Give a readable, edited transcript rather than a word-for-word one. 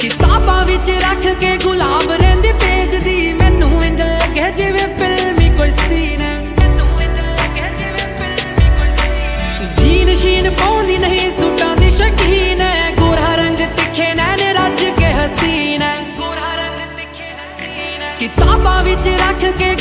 किताबां विच रख के गुलाब रहिंदी पेज दी मैनू इंज लगे जिवें फिल्मी कोई सीन है। जीन शीन पाउंदी नहीं सूटां दी शकीन है। गोरा रंग तिखे नैन रज के हसीन है। किताबां विच रख के